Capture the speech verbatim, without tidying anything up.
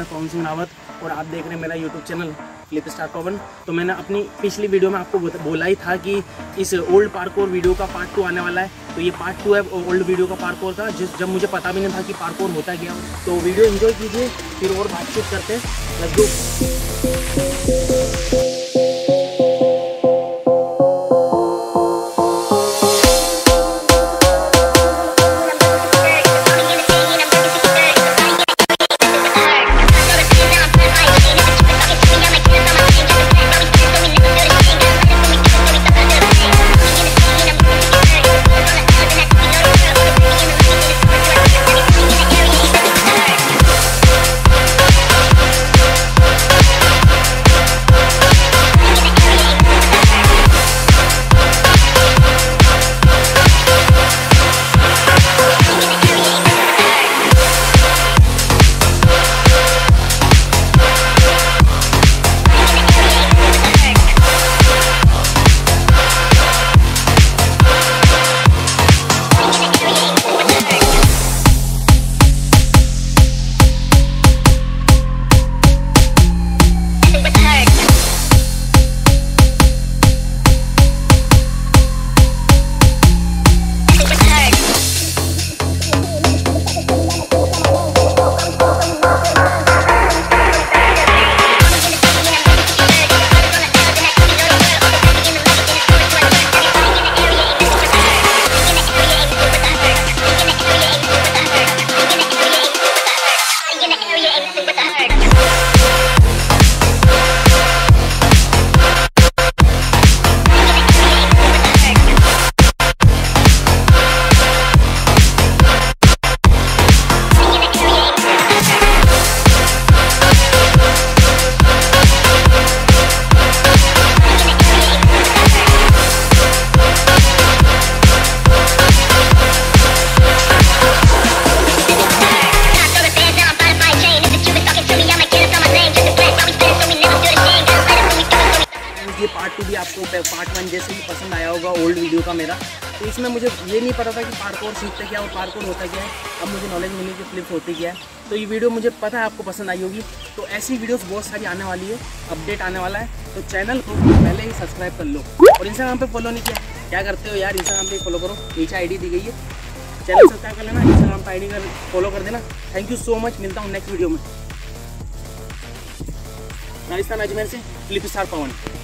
मैं पवन सिंह रावत और आप देख रहे हैं मेरा YouTube channel flip star Pavan. तो मैंने अपनी पिछली वीडियो में आपको बोला ही था कि इस ओल्ड पार्कोर वीडियो का पार्ट टू आने वाला है। तो ये पार्ट टू है ओल्ड वीडियो का पार्कोर का, जिस जब मुझे पता भी नहीं था कि पार्कोर होता क्या। तो वीडियो एंजॉय कीजिए, फिर और बातचीत करते हैं। Let's go. ये पार्ट टू भी आपको पार्ट वन जैसे ही पसंद आया होगा ओल्ड वीडियो का मेरा। तो इसमें मुझे ये नहीं पता था कि पार्कोर सीखते क्या और पार्कोर होता क्या है। अब मुझे नॉलेज मिली कि फ्लिप होती क्या है। तो ये वीडियो मुझे पता है आपको पसंद आई होगी। तो ऐसी वीडियोस बहुत सारी आने वाली है, अपडेट आने वाला है। तो चैनल को पहले ही सब्सक्राइब कर लो और इंस्टाग्राम पे फॉलो नहीं किया, क्या करते हो यार, इंस्टाग्राम पे फॉलो करो, नीचे आई डी दी गई है, चैनल सब्सक्राइब कर लेना, इंस्टाग्राम पर आई डी कर फॉलो कर देना। थैंक यू सो मच, मिलता हूँ नेक्स्ट वीडियो में। राजस्थान अजमेर से फ्लिप स्टार पवन।